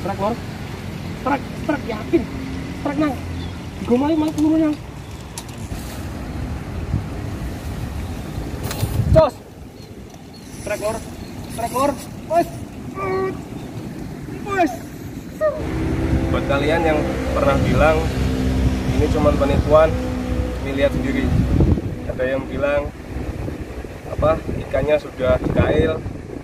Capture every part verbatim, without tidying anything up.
Trek lor. Trek, trek yakin. Trek nang. Gue malah malah peluru yang. Jos. Trek lor. Trek lor. Wes. Wes. Buat kalian yang pernah bilang ini cuma penipuan, ini lihat sendiri. Ada yang bilang apa ikannya sudah dikail.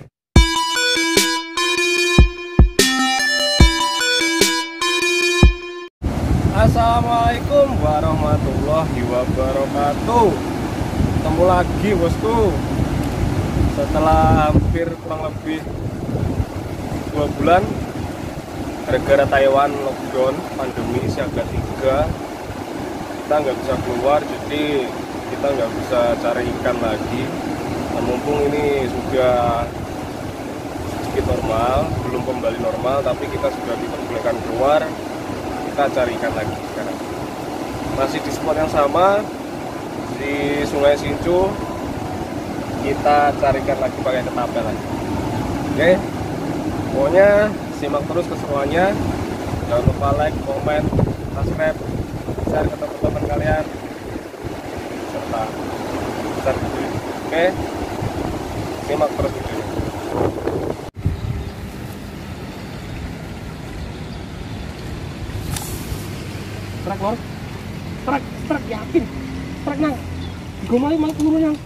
Assalamualaikum warahmatullahi wabarakatuh. Ketemu lagi bosku. Setelah hampir kurang lebih dua bulan gara-gara Taiwan lockdown, pandemi siaga tiga, kita nggak bisa keluar, jadi kita nggak bisa cari ikan lagi. Nah, mumpung ini sudah sedikit normal, belum kembali normal, tapi kita sudah diperbolehkan keluar, kita cari ikan lagi sekarang. Masih di spot yang sama, di Sungai Sincu, kita cari ikan lagi pakai ketapel lagi. Oke, pokoknya simak terus keseruannya. Jangan lupa like, komen, subscribe, share ke teman-teman kalian, serta share video. Oke, simak terus videonya. Trek lor. Trek, trek yakin. Trek nang. Gue malah malah peluru yang.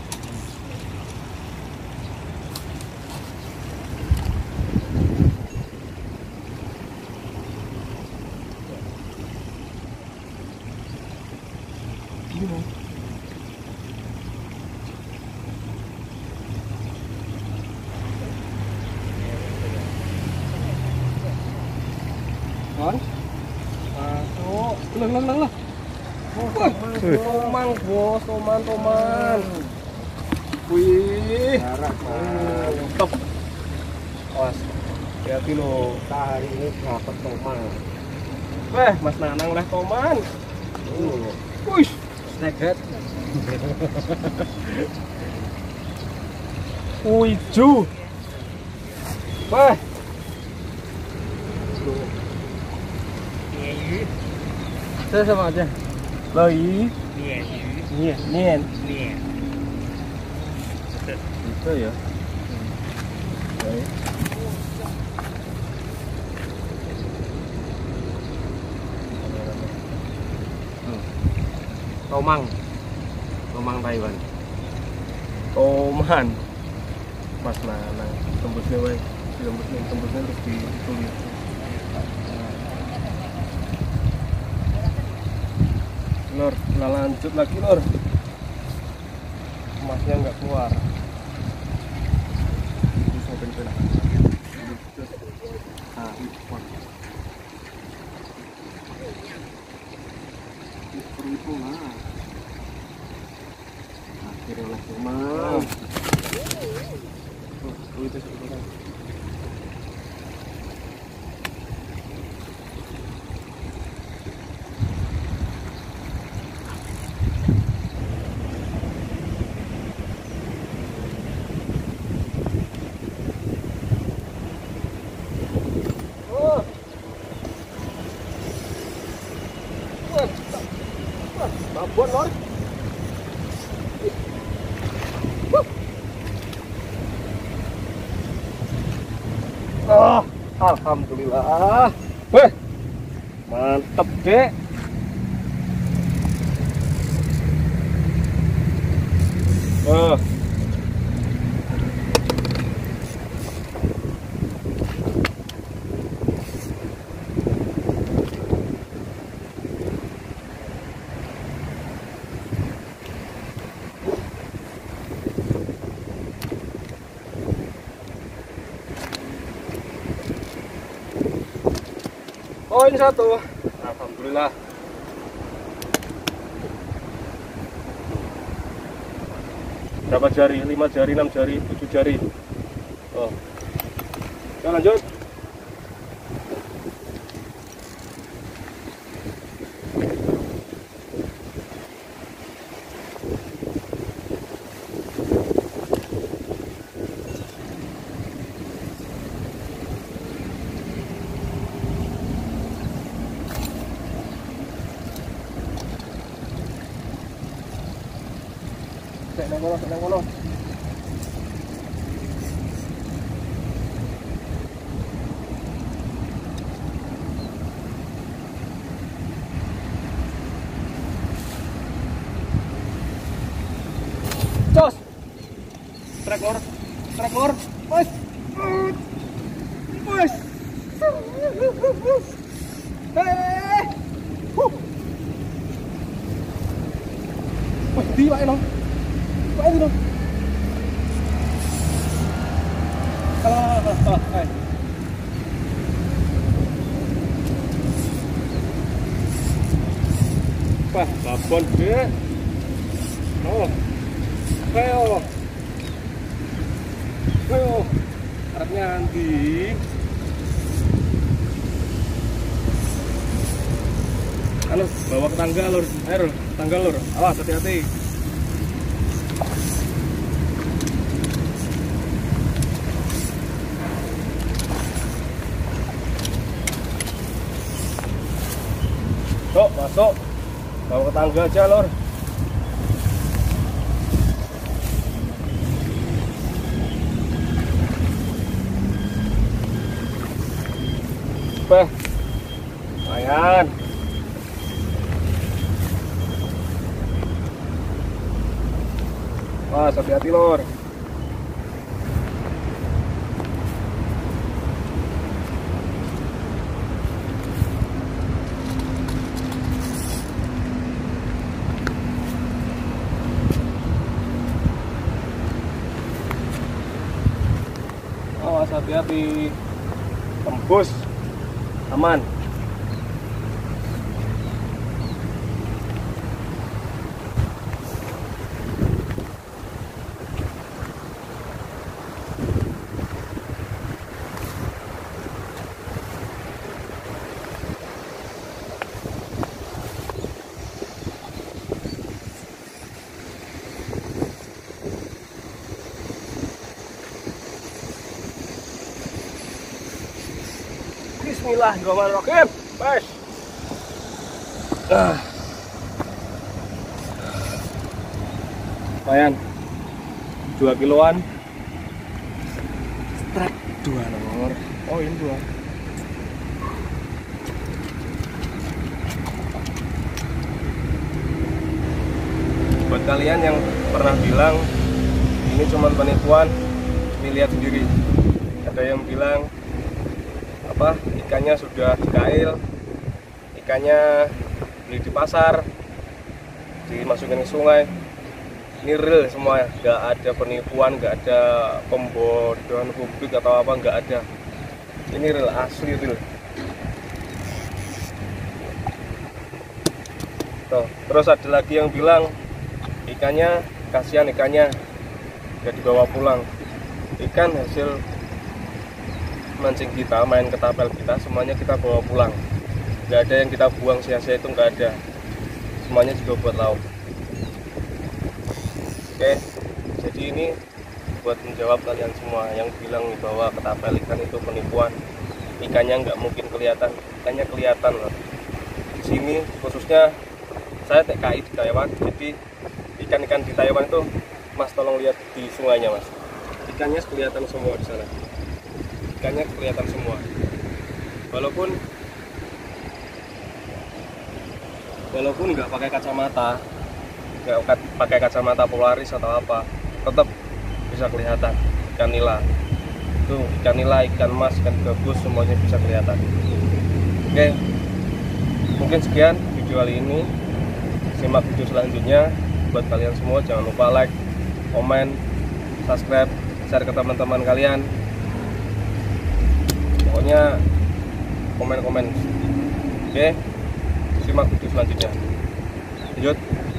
Kon, masuk, leng leng leng lah. Toman bos, toman toman. Wih, mantep. Awas, hati lo. Hari ini dapat toman. Weh, Mas Nanang oleh toman. Wih, snacket. Wih, ju. Weh. Saya sama aja. Lagi. Nian. Nian. Nian. Nian. Itu ya. Baik. Tomang. Tomang Taiwan. Toman. Mas Nanang. Tembusnya wae. Tembusnya tembusnya terus ditulis. Lor, nah lanjut lagi lor. Emasnya nggak keluar. Akhirnya lah teman. Oh, itu sebentar. Babon lor. Oh, alhamdulillah. Weh, mantep dek. Oh. Poin satu, alhamdulillah. Berapa jari? lima jari, enam jari, tujuh jari. Oh. Kita lanjut. Cek nang kono, cek nang kono. Jos. Trek lor. Trek lor. Wes. Wes. Hei. Huh. Wes di wae no. Wae di no. Ah, hai. Wah, babon ge. Oh. Ayo. Ayo. Arep nyanti. Halo, bawa ke tangga lur. Ayo, tangga lur. Awas hati-hati. Sok, masuk. Bawa ke tangga aja lur. Beh, lumayan. Wah, hati-hati lor. Awas, hati-hati. Tembus. Aman. Bismillahirrahmanirrahim. Bes. Ah. Lumayan. dua kiloan. Strike dua nomor. Oh, ini dua. Buat kalian yang pernah bilang ini cuma penipuan, ini lihat sendiri. Ada yang bilang apa ikannya sudah dikail, ikannya beli di pasar, dimasukin ke sungai. Ini real semua, nggak ada penipuan, nggak ada pembodohan publik atau apa, nggak ada. Ini real, asli real. Tuh, terus ada lagi yang bilang ikannya kasihan, ikannya nggak dibawa pulang. Ikan hasil mancing kita, main ketapel kita, semuanya kita bawa pulang. Nggak ada yang kita buang sia-sia, itu nggak ada. Semuanya juga buat lauk. Oke, jadi ini buat menjawab kalian semua yang bilang bahwa ketapel ikan itu penipuan. Ikannya nggak mungkin kelihatan, ikannya kelihatan loh. Di sini khususnya saya T K I di Taiwan, jadi ikan-ikan di Taiwan itu, Mas tolong lihat di sungainya Mas. Ikannya kelihatan semua di sana. Ikannya kelihatan semua. Walaupun walaupun nggak pakai kacamata, nggak pakai kacamata Polaris atau apa, tetap bisa kelihatan ikan nila. Itu ikan nila, ikan mas, ikan gabus, semuanya bisa kelihatan. Oke, mungkin sekian video kali ini. Simak video selanjutnya. Buat kalian semua jangan lupa like, komen, subscribe, share ke teman-teman kalian. Pokoknya komen-komen. Oke, simak video selanjutnya. Lanjut.